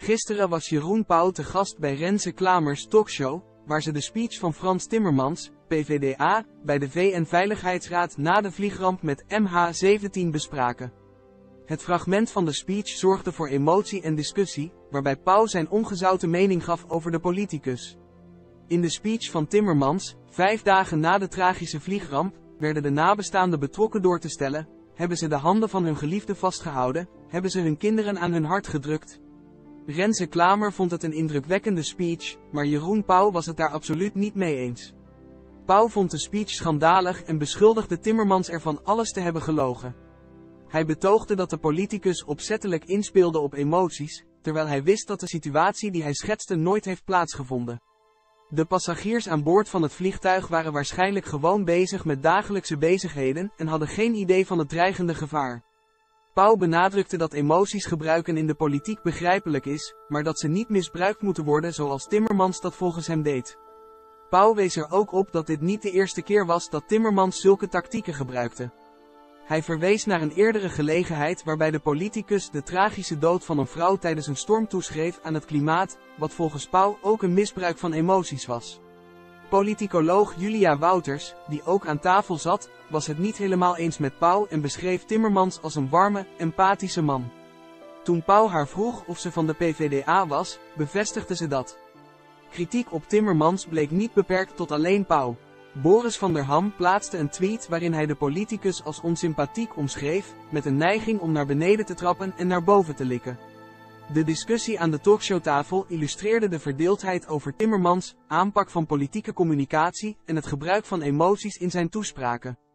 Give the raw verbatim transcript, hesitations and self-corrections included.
Gisteren was Jeroen Pauw te gast bij Renze Klamers talkshow, waar ze de speech van Frans Timmermans, P V D A, bij de V N-veiligheidsraad na de vliegramp met M H zeventien bespraken. Het fragment van de speech zorgde voor emotie en discussie, waarbij Pauw zijn ongezouten mening gaf over de politicus. In de speech van Timmermans, vijf dagen na de tragische vliegramp, werden de nabestaanden betrokken door te stellen: hebben ze de handen van hun geliefde vastgehouden, hebben ze hun kinderen aan hun hart gedrukt. Renze Klamer vond het een indrukwekkende speech, maar Jeroen Pauw was het daar absoluut niet mee eens. Pauw vond de speech schandalig en beschuldigde Timmermans ervan alles te hebben gelogen. Hij betoogde dat de politicus opzettelijk inspeelde op emoties, terwijl hij wist dat de situatie die hij schetste nooit heeft plaatsgevonden. De passagiers aan boord van het vliegtuig waren waarschijnlijk gewoon bezig met dagelijkse bezigheden en hadden geen idee van het dreigende gevaar. Pauw benadrukte dat emoties gebruiken in de politiek begrijpelijk is, maar dat ze niet misbruikt moeten worden zoals Timmermans dat volgens hem deed. Pauw wees er ook op dat dit niet de eerste keer was dat Timmermans zulke tactieken gebruikte. Hij verwees naar een eerdere gelegenheid waarbij de politicus de tragische dood van een vrouw tijdens een storm toeschreef aan het klimaat, wat volgens Pauw ook een misbruik van emoties was. Politicoloog Julia Wouters, die ook aan tafel zat, was het niet helemaal eens met Pauw en beschreef Timmermans als een warme, empathische man. Toen Pauw haar vroeg of ze van de P V D A was, bevestigde ze dat. Kritiek op Timmermans bleek niet beperkt tot alleen Pauw. Boris van der Ham plaatste een tweet waarin hij de politicus als onsympathiek omschreef, met een neiging om naar beneden te trappen en naar boven te likken. De discussie aan de talkshowtafel illustreerde de verdeeldheid over Timmermans, aanpak van politieke communicatie en het gebruik van emoties in zijn toespraken.